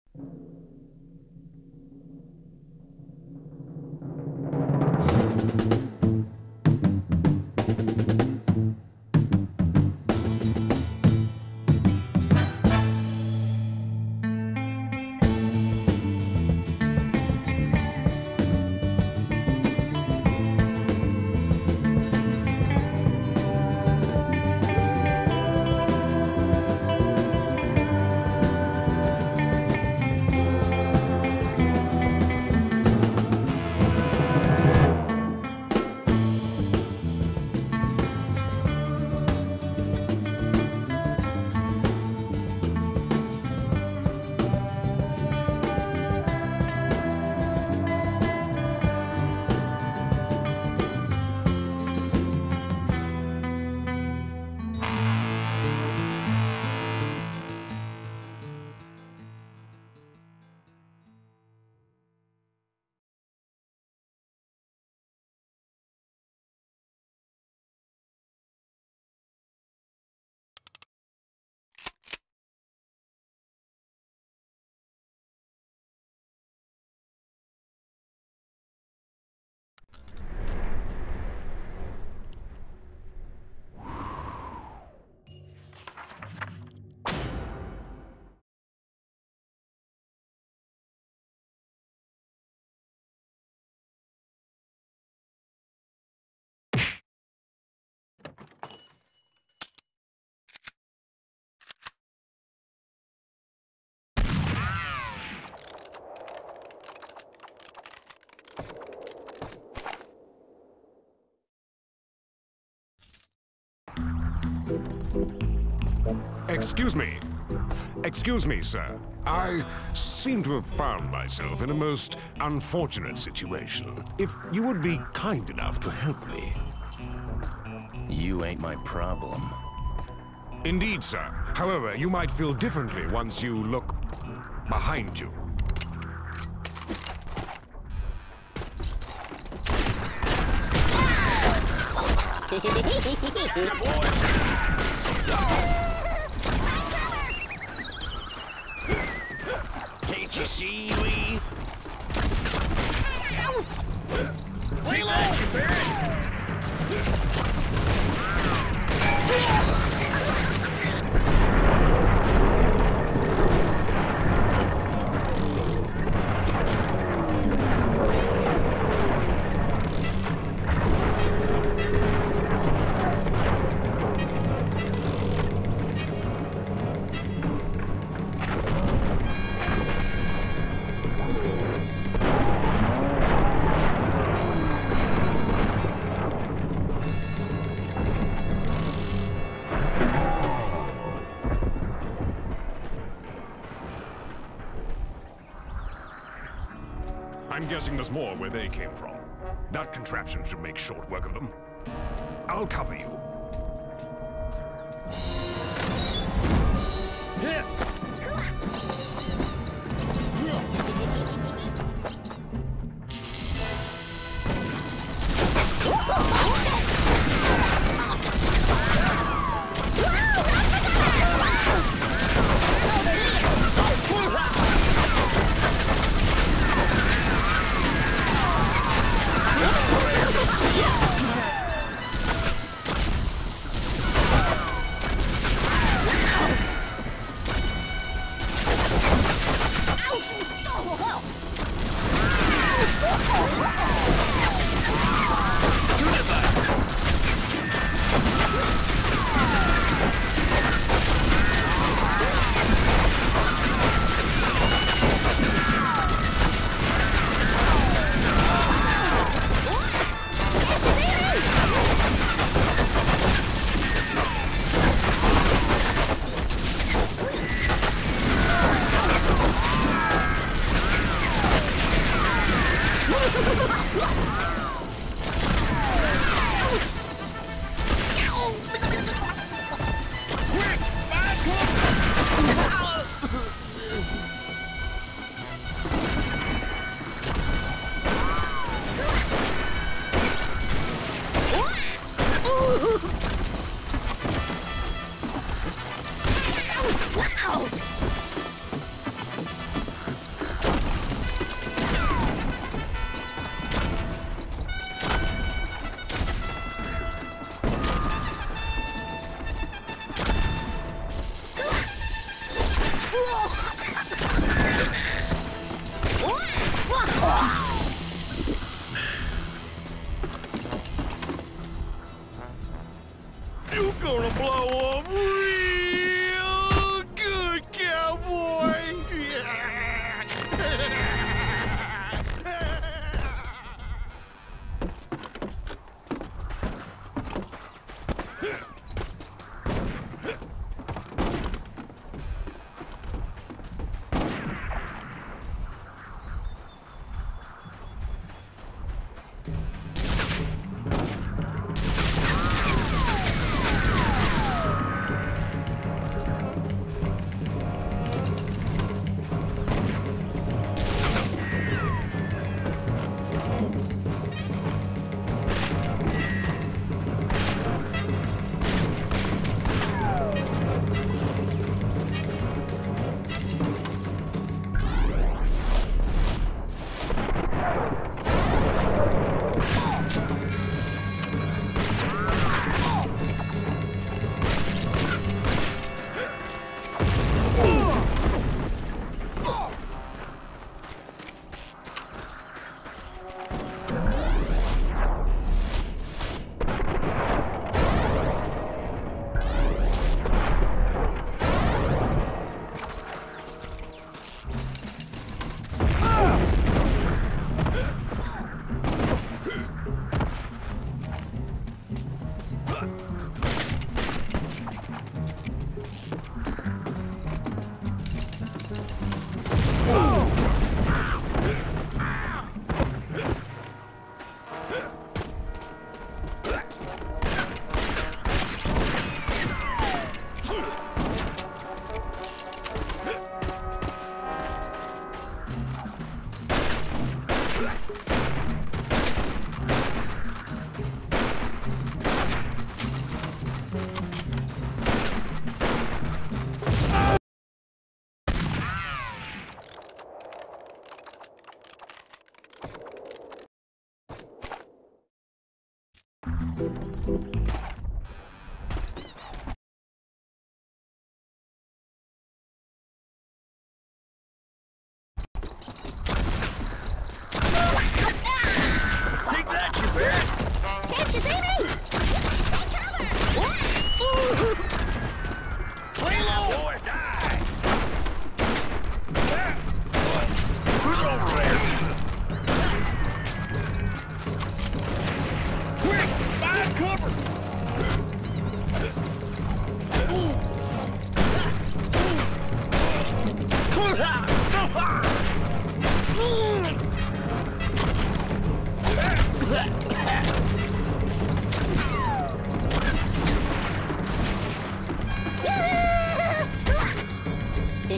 Excuse me. Excuse me, sir. I seem to have found myself in a most unfortunate situation. If you would be kind enough to help me. You ain't my problem. Indeed, sir. However, you might feel differently once you look behind you. Can't you see, Lee? Lay low, you ferret! I'm guessing there's more where they came from. That contraption should make short work of them. I'll cover you.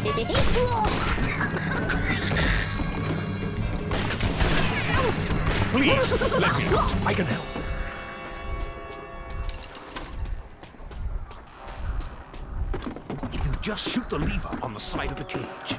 Please, let me out. I can help. If you just shoot the lever on the side of the cage.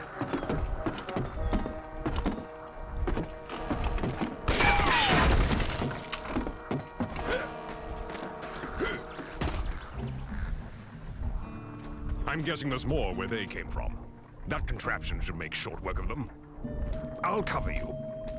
I'm guessing there's more where they came from. That contraption should make short work of them. I'll cover you.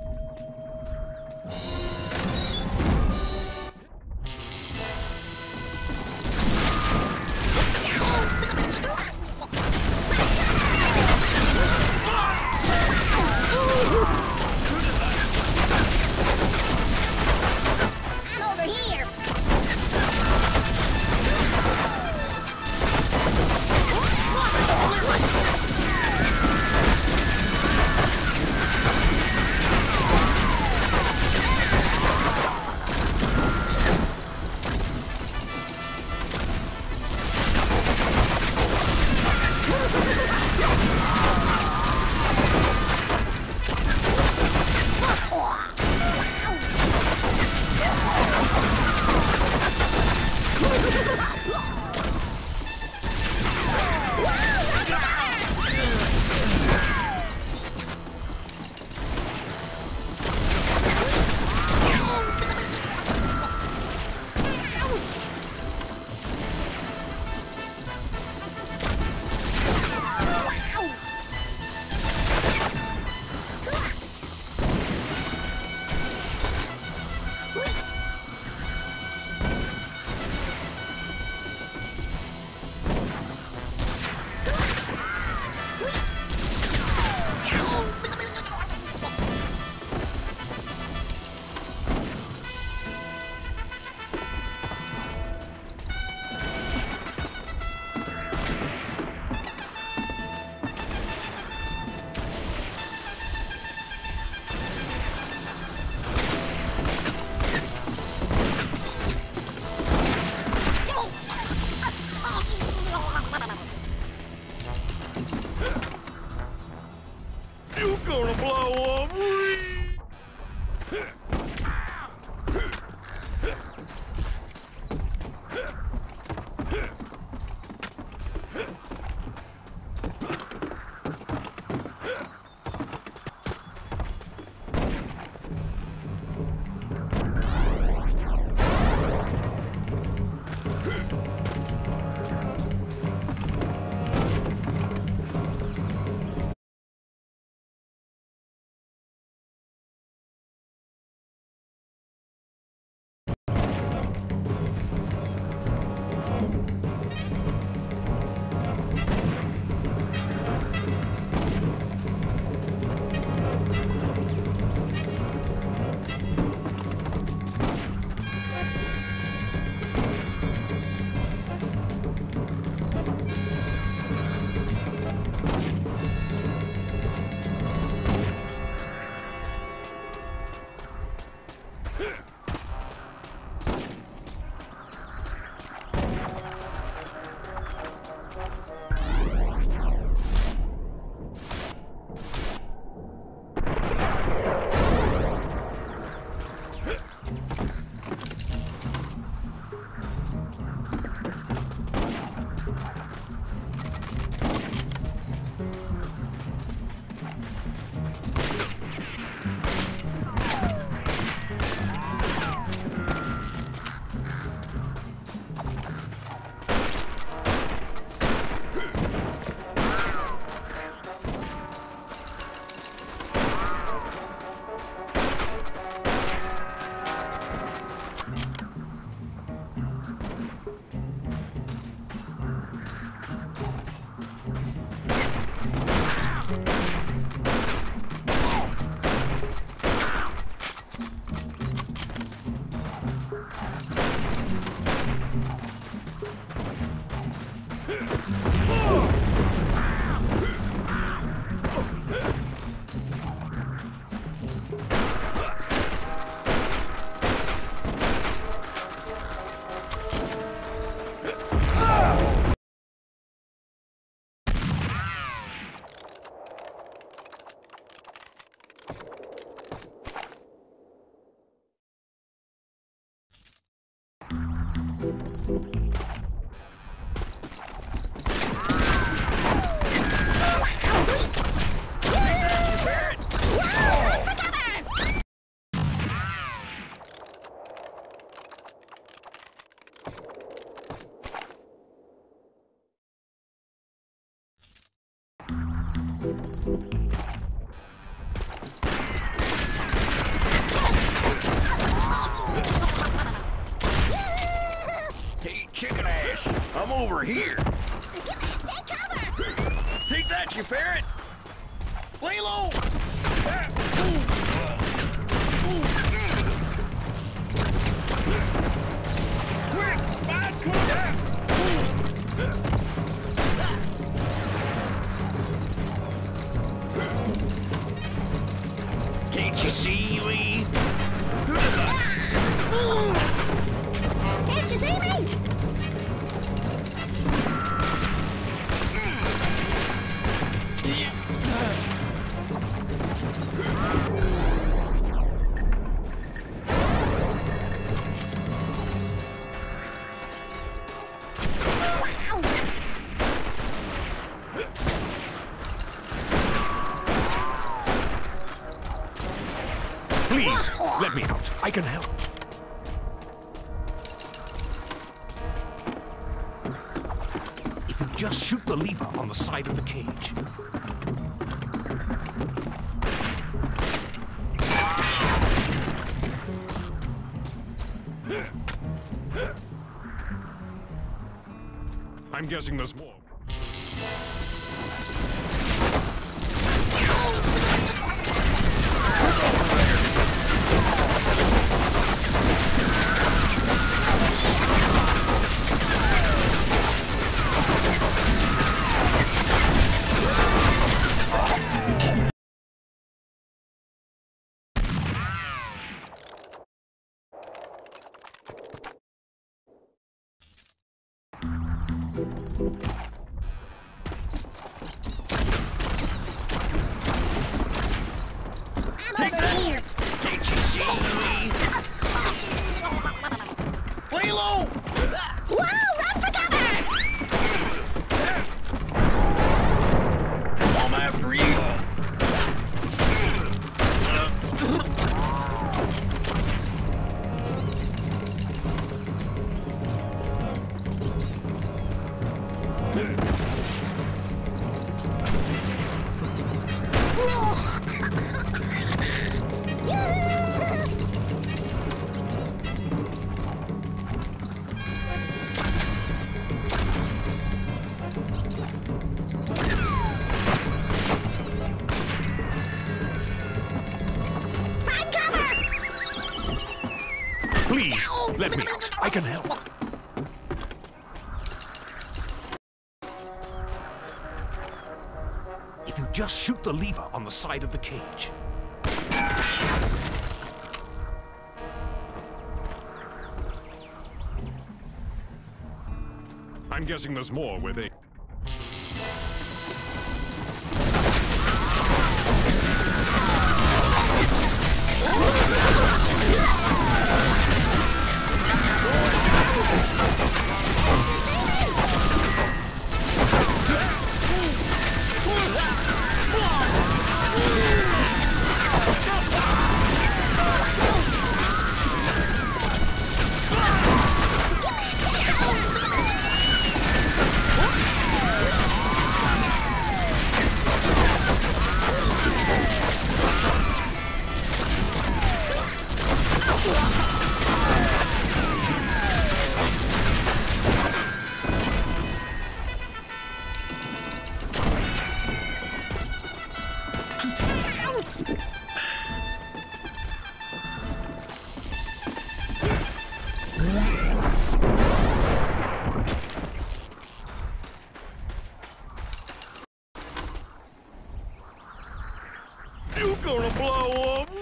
You gonna blow up? Hey, chicken ass! I'm over here! Take cover! Take that, you ferret! Lay low! Quick! Find cover! Can't you see, Lee? Can't you see me? Please, let me out. I can help. If you just shoot the lever on the side of the cage. I'm guessing there's more. I'm over here. Can't you see, Lee? Lay low! Whoa, run for cover! I'm after you! Find cover! Please, let me out. I can help. If you just shoot the lever on the side of the cage. I'm guessing there's more where they... You gonna blow up?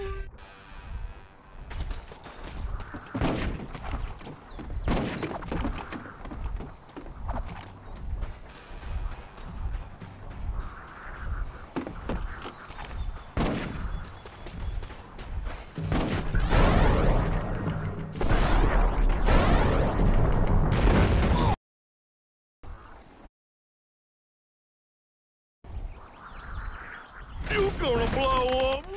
gonna blow up.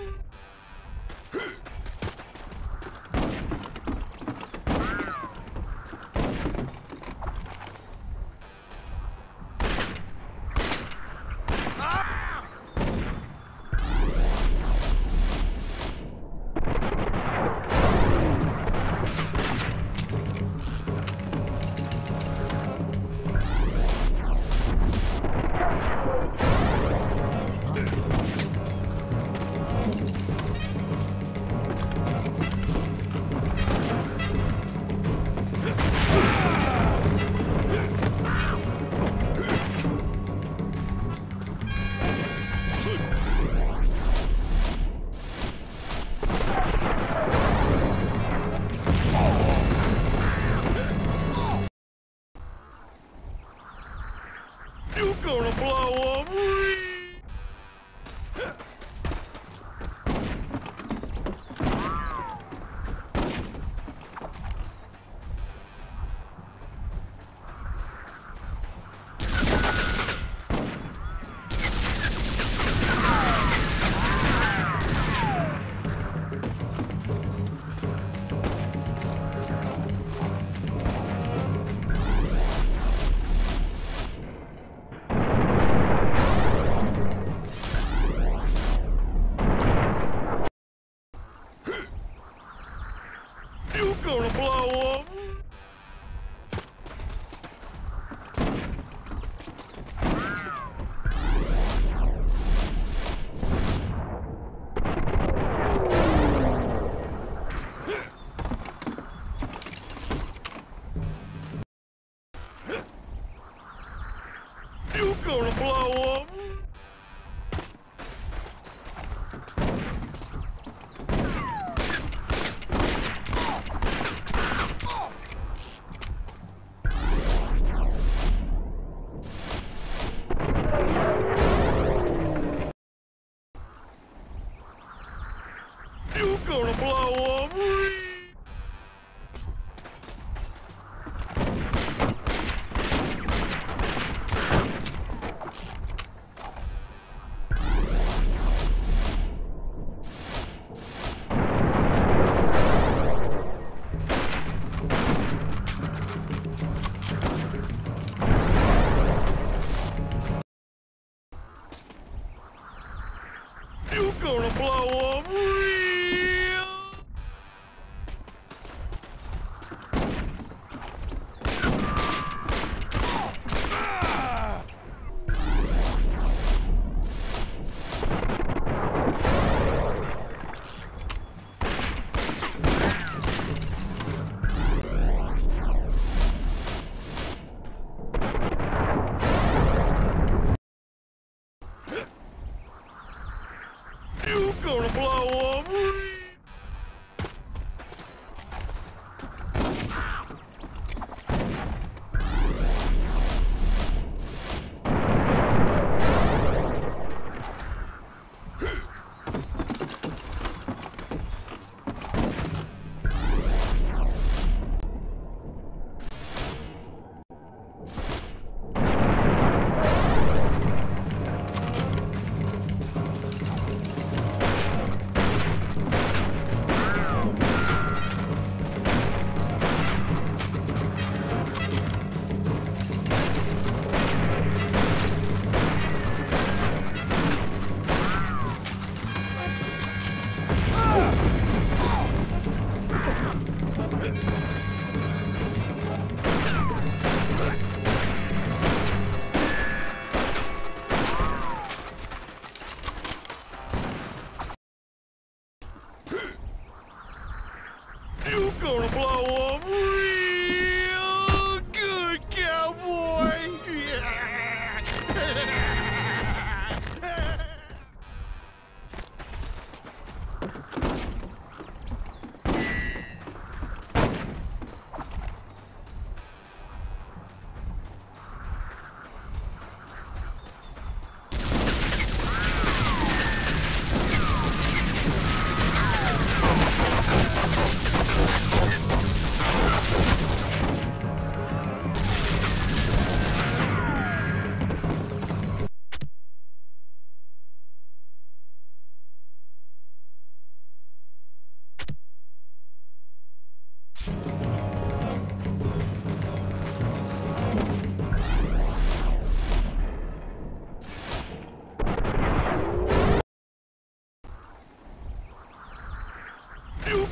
You gonna blow up. You gonna blow up. You gonna blow up. You gonna blow up.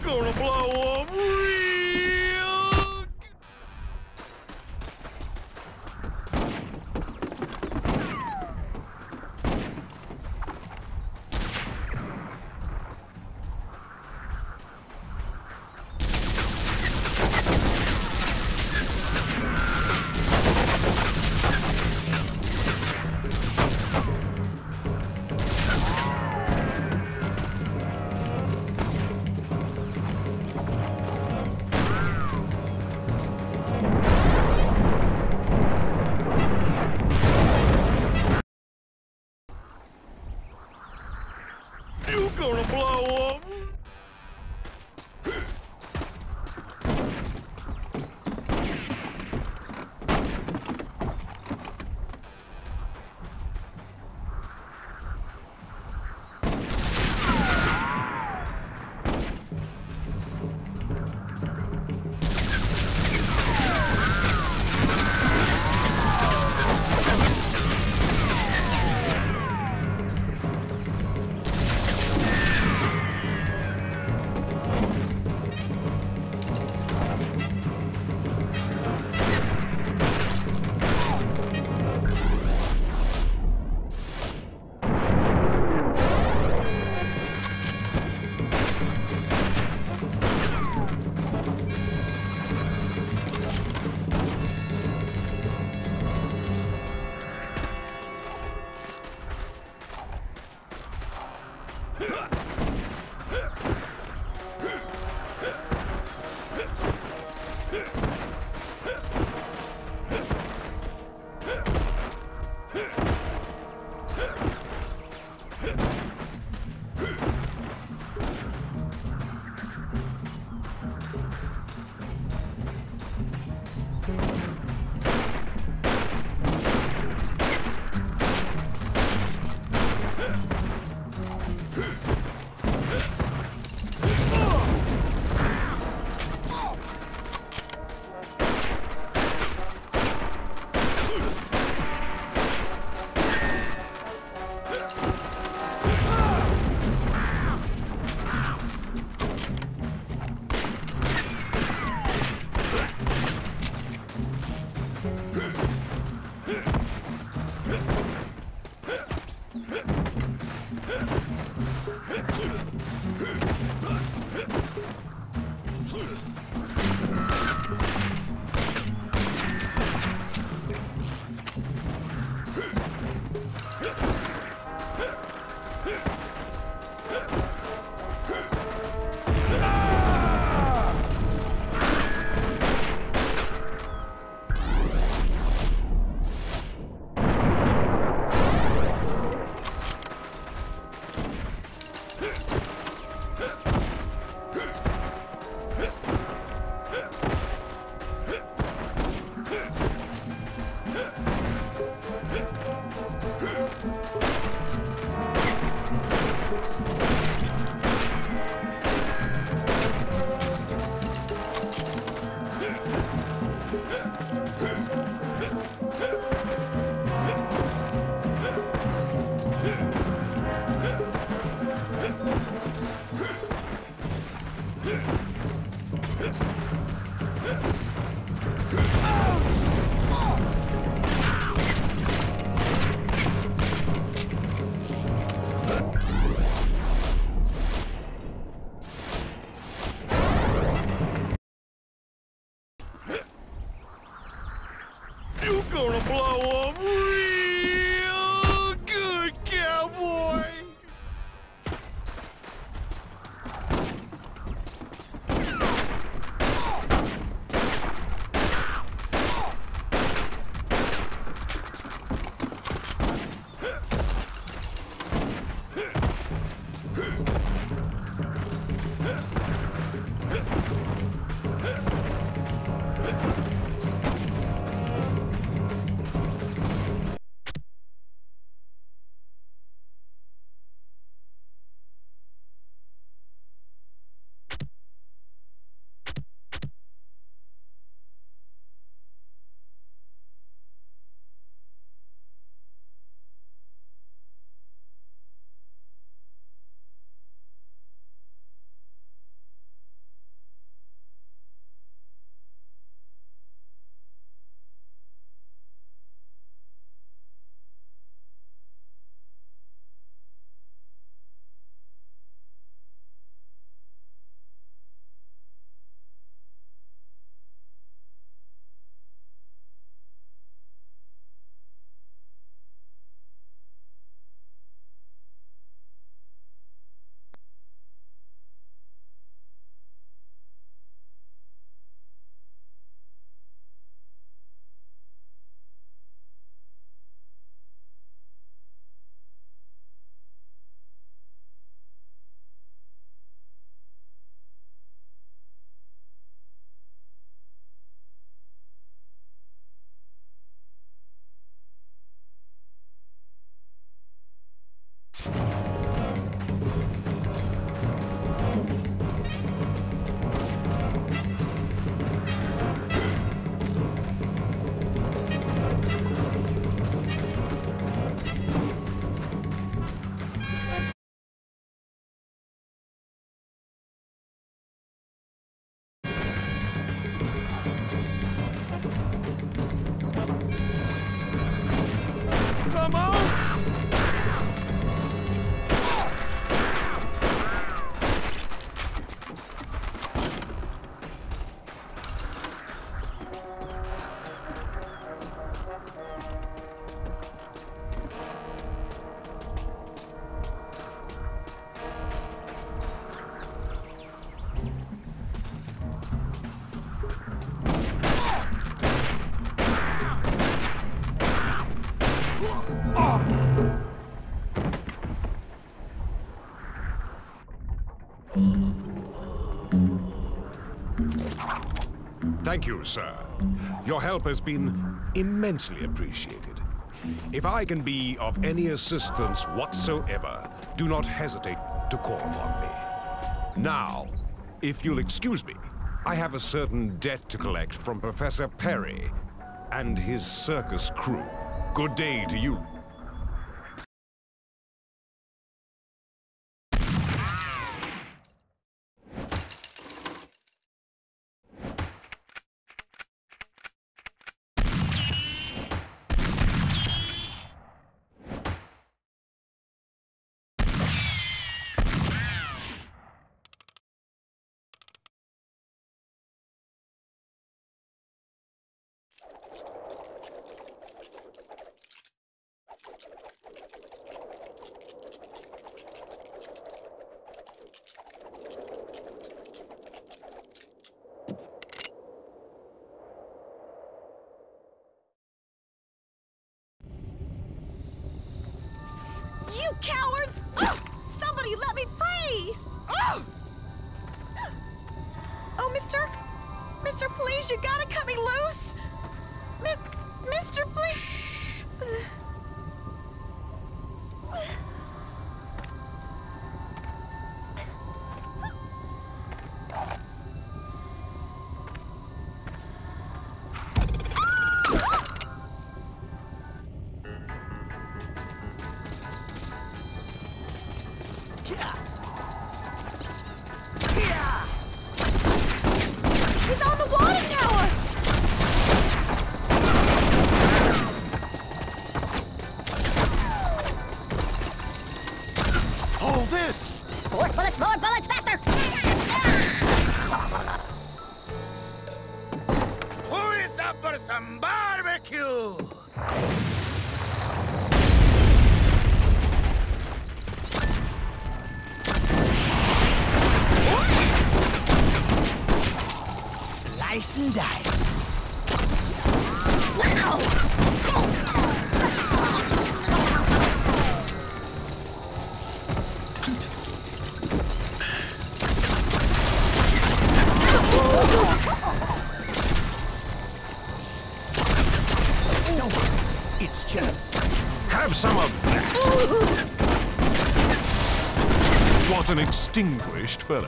gonna blow up real. You gonna blow up. Thank you, sir. Your help has been immensely appreciated. If I can be of any assistance whatsoever, do not hesitate to call upon me. Now, if you'll excuse me, I have a certain debt to collect from Professor Perry and his circus crew. Good day to you. You cowards! Oh, somebody let me free! Oh, oh Mister, please, you gotta cut me loose! Mister, please! He's on the water tower! Hold this! More bullets, faster! Who is up for some barbecue? Slice and dice. No, it's just... Have some of that. What an extinguished fellow.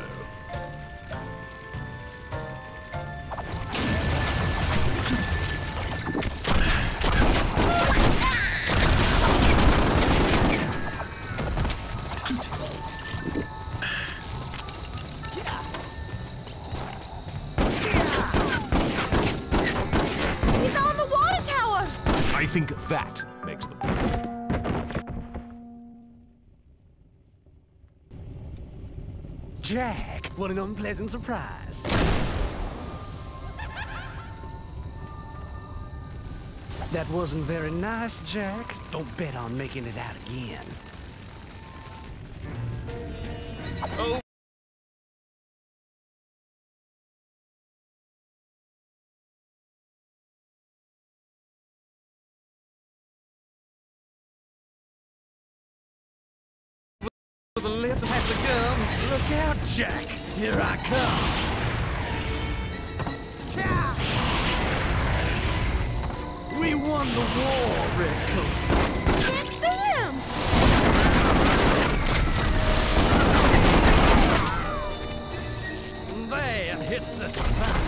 He's on the water tower! I think that makes the point. Jack, what an unpleasant surprise. That wasn't very nice, Jack. Don't bet on making it out again. Oh. The lips past the gums. Look out, Jack. Here I come. We won the war, Redcoat. Can't see him! There hits the spot.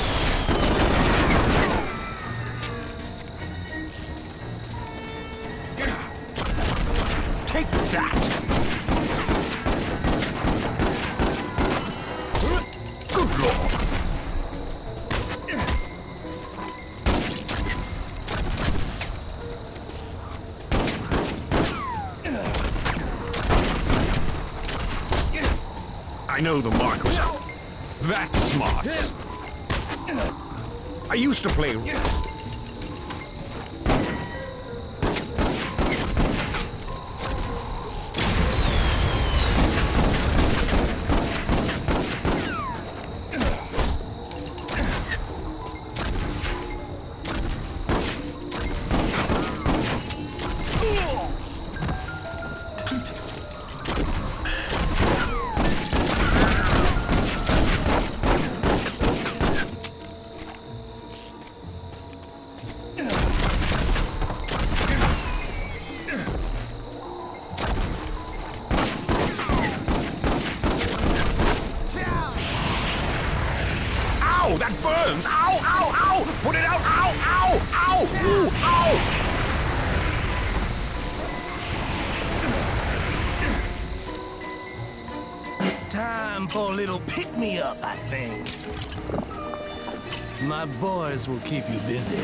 Take that! Good Lord! I know the markers. That's smart. I used to play... Time for a little pick-me-up, I think. My boys will keep you busy.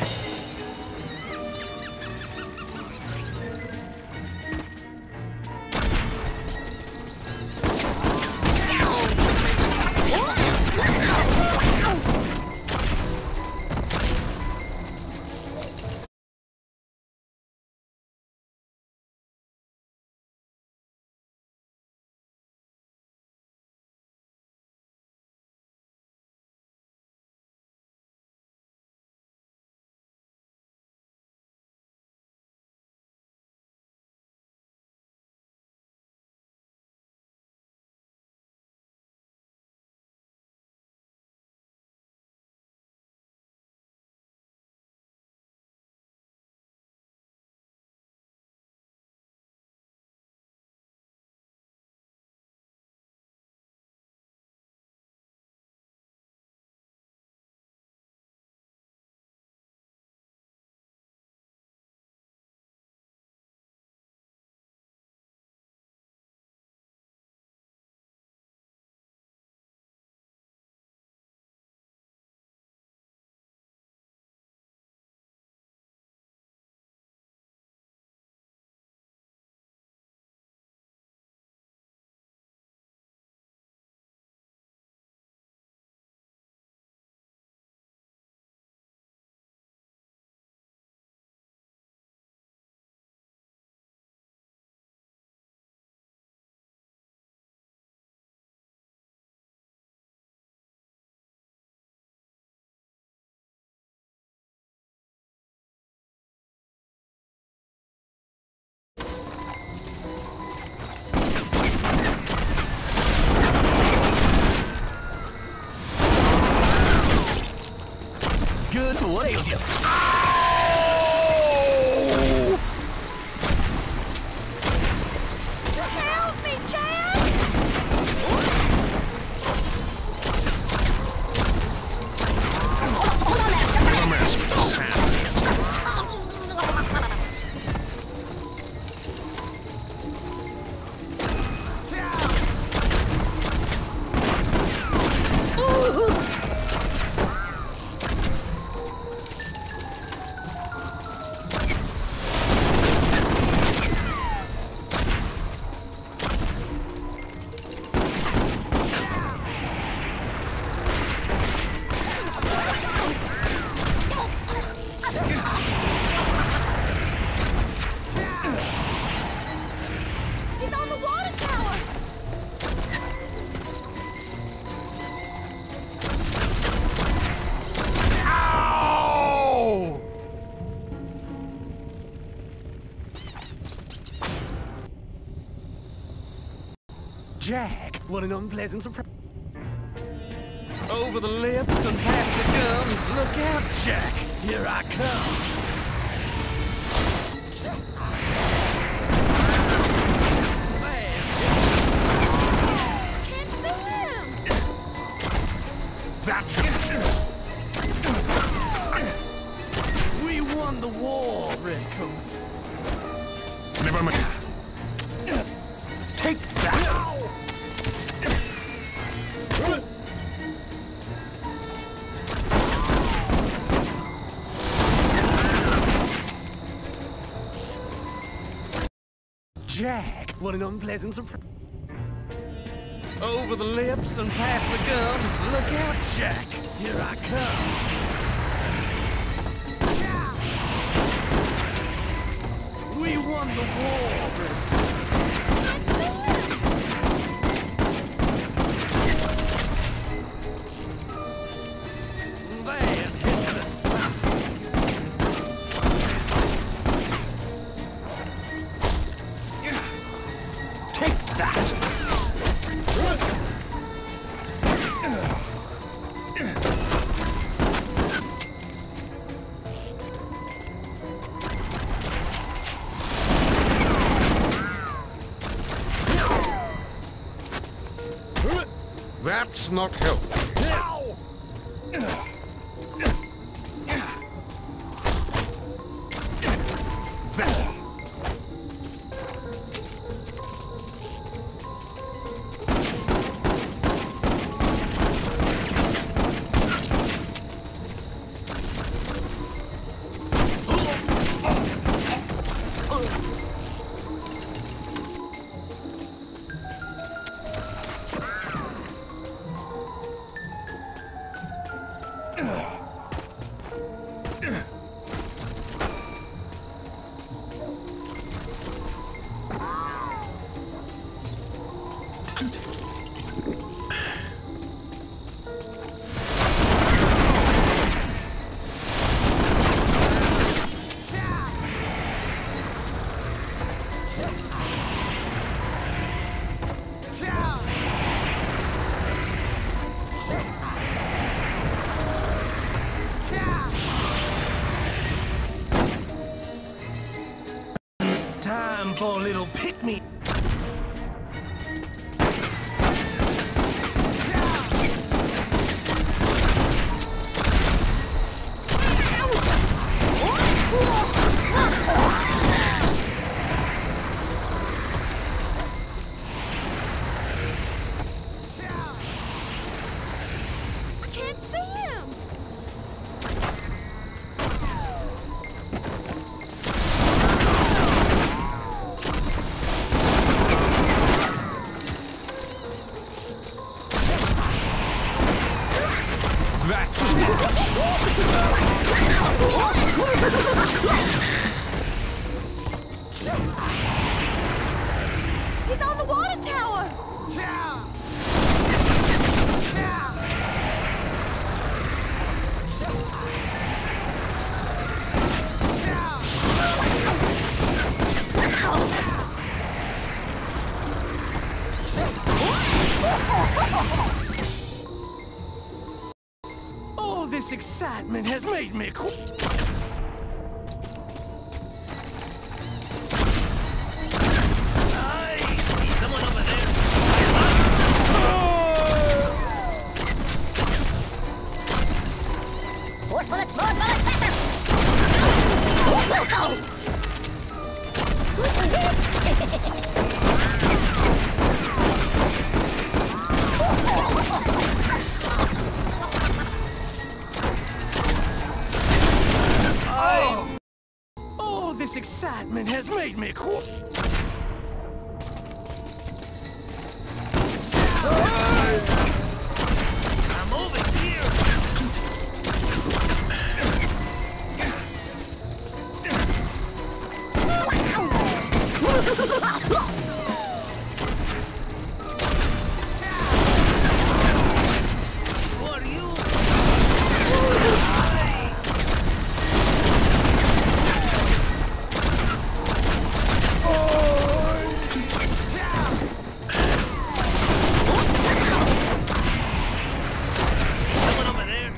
Good, what ails you? Help me, Chad! Hold on there. A mess with the sand. He's on the water tower! Ow! Jack, what an unpleasant surprise. Over the lips and past the gums. Look out, Jack. Here I come. Can't swim! That's it. We won the war, Redcoat. Never mind. Take that. Jack, what an unpleasant surprise. Over the lips and past the gums. Look out, Jack. Here I come. We won the war, Redcoat. Can't swim! Bam! Hits the spot. Take that. That's not healthy. That. Time for a little pick-me. I can't see him. That's smart. He's on the water tower. All this excitement has made me quit. Someone over there. More bullets, faster! All this excitement has made me quit. I'm over here. Who are you? Someone over there.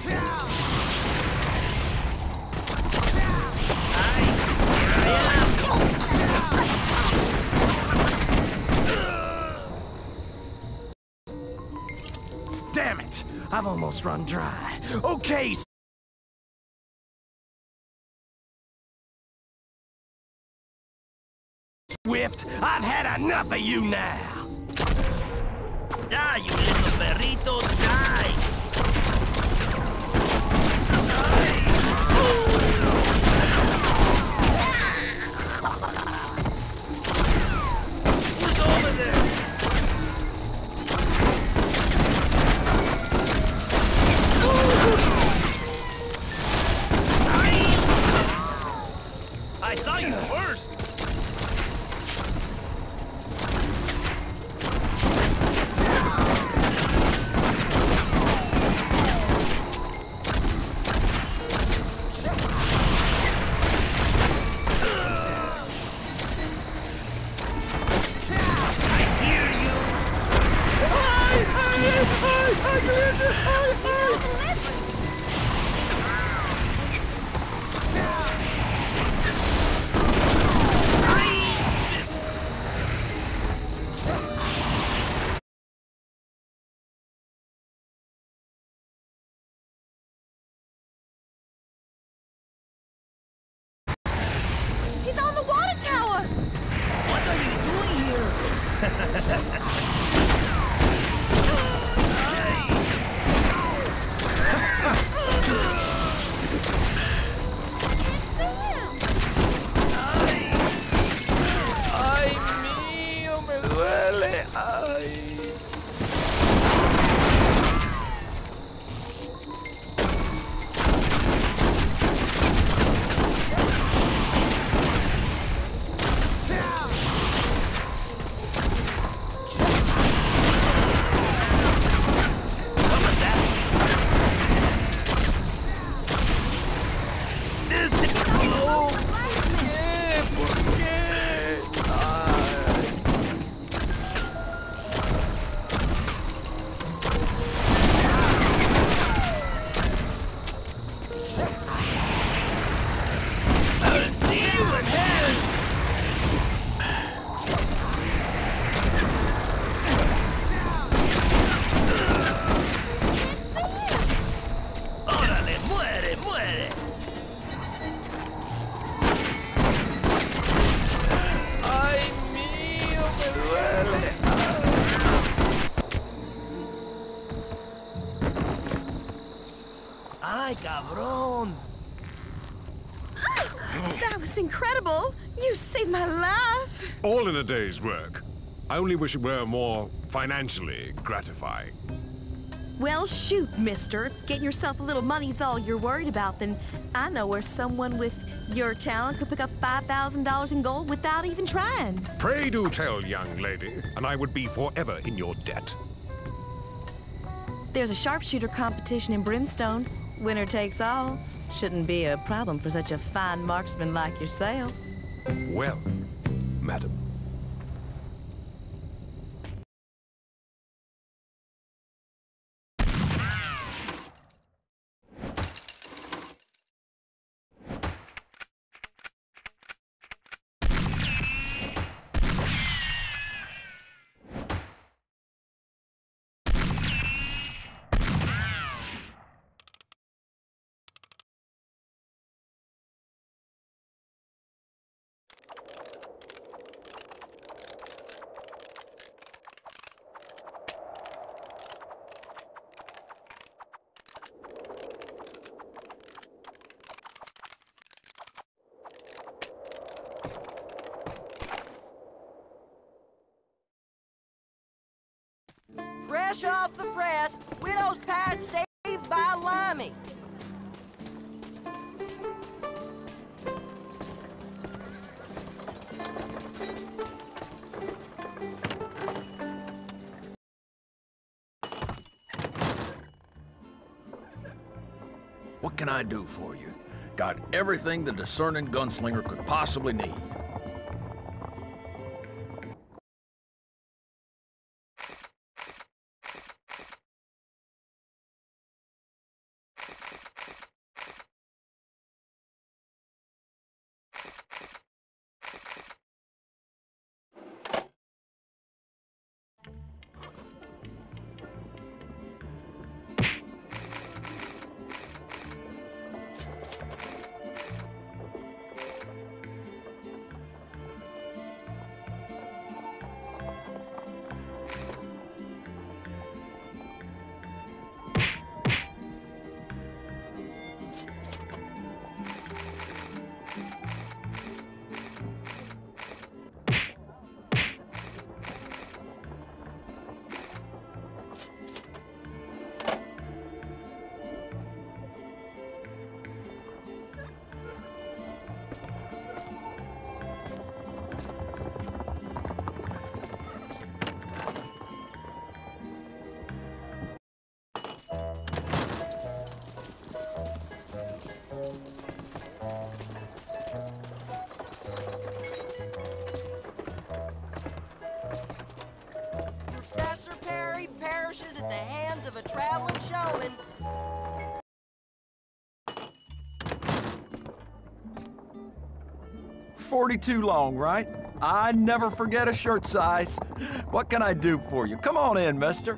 Damn it! I've almost run dry. Okay, Swift, I've had enough of you now. Die, you little perrito, die! Who's over there? I saw you first! He's on the water tower. What are you doing here? Ay, mío, me duele. Ay. ¿Por qué? Ay, cabrón. That was incredible. You saved my life. All in a day's work. I only wish it were more financially gratifying. Well, shoot, mister. If getting yourself a little money's all you're worried about, then I know where someone with your talent could pick up $5,000 in gold without even trying. Pray do tell, young lady, and I would be forever in your debt. There's a sharpshooter competition in Brimstone. Winner takes all. Shouldn't be a problem for such a fine marksman like yourself. Well, madam. Fresh off the press, widow's pad saved by Limey. What can I do for you? Got everything the discerning gunslinger could possibly need. Professor Perry perishes at the hands of a traveling showman. .42 long, right? I never forget a shirt size. What can I do for you? Come on in, mister.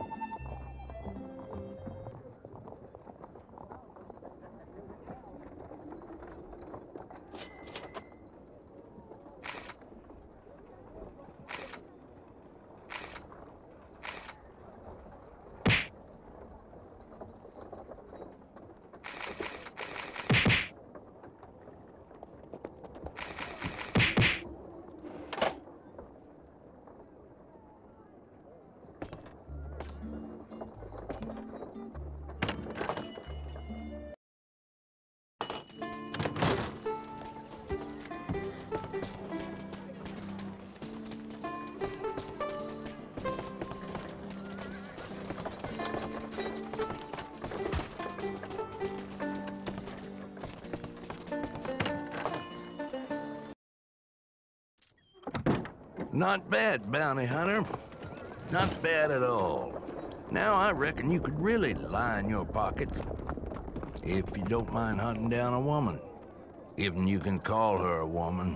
Not bad, bounty hunter. Not bad at all. Now I reckon you could really line your pockets. If you don't mind hunting down a woman. If you can call her a woman.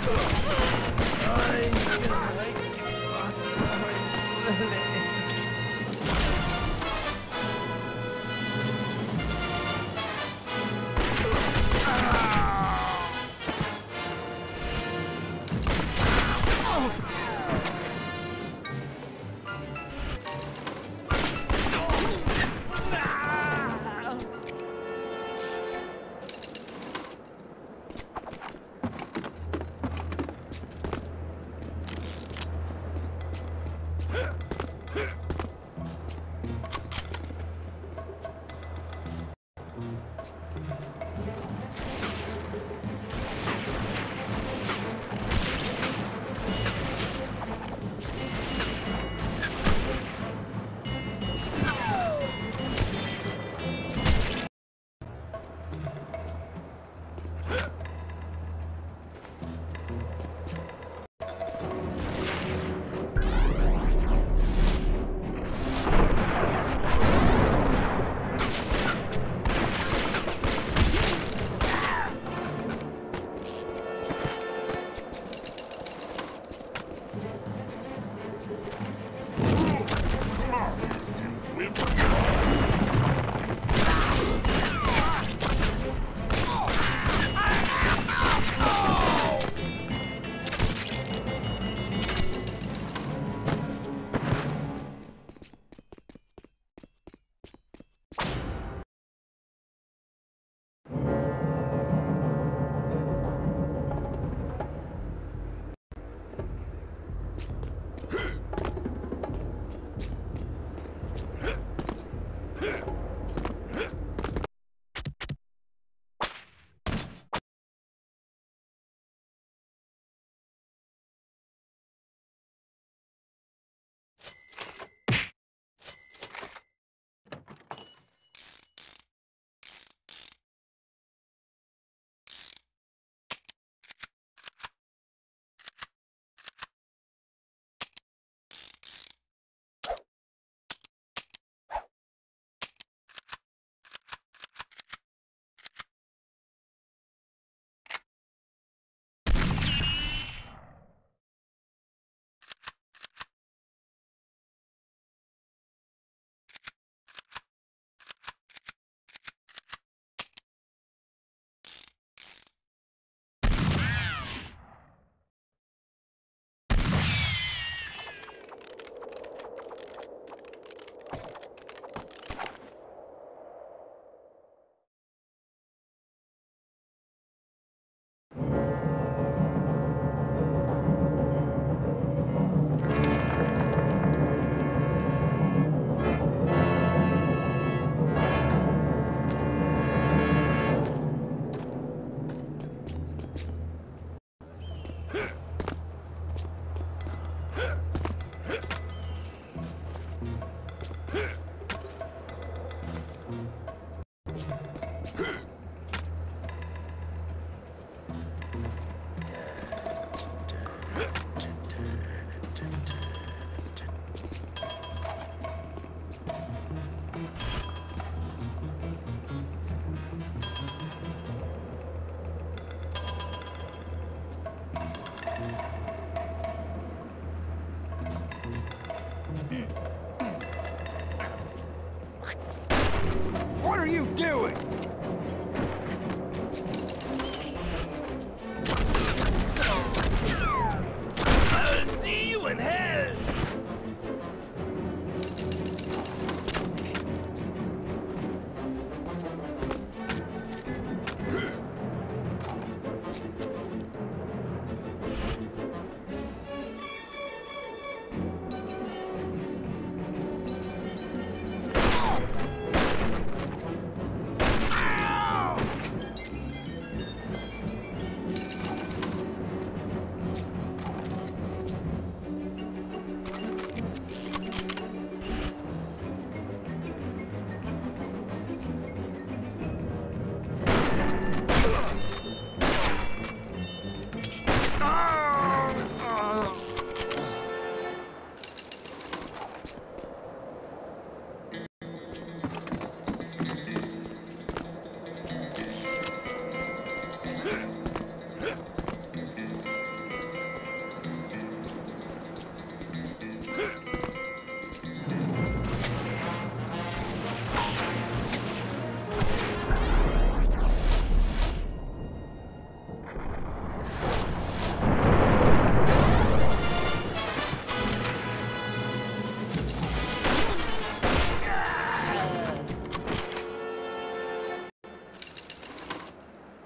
What are you doing?